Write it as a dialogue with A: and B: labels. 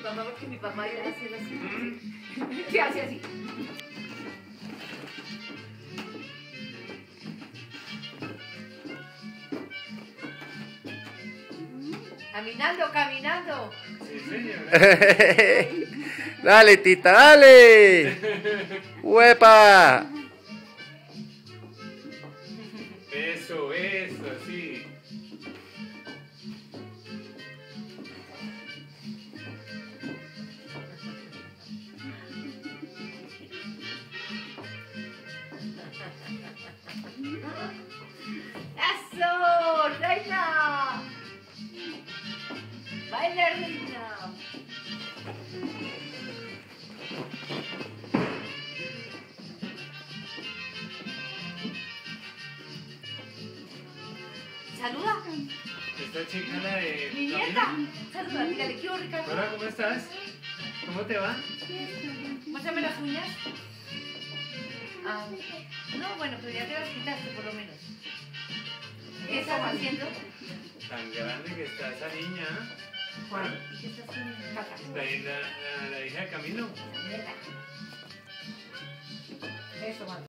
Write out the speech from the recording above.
A: papá porque mi papá iba a hacer así. ¿Qué hace así? Caminando, caminando.
B: Sí, señora.
C: Dale, tita, dale. ¡Huepa!
B: Eso, así.
A: ¡Eso! ¡Reina! ¡Baila, reina! ¡Saluda!
B: Esta chica, la de
A: ¡Mi nieta! ¡Saluda! Dígale, ¿qué hubo, Ricardo?
B: Hola, ¿cómo estás? ¿Cómo te va?
A: Muéstrame las uñas. Ah, no, bueno, pero ya te las quitaste por lo menos. ¿Qué estás haciendo?
B: Tan grande que está esa niña.
A: Juan, ¿y qué estás haciendo? Caca.
B: La hija de Camilo.
A: Neta. Eso, mami.